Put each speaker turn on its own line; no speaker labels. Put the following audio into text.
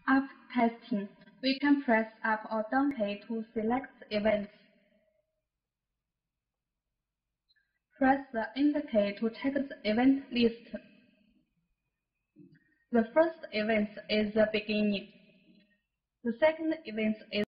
After testing, we can press up or down key to select events. Press the Enter key to check the event list. The first event is the beginning. The second event is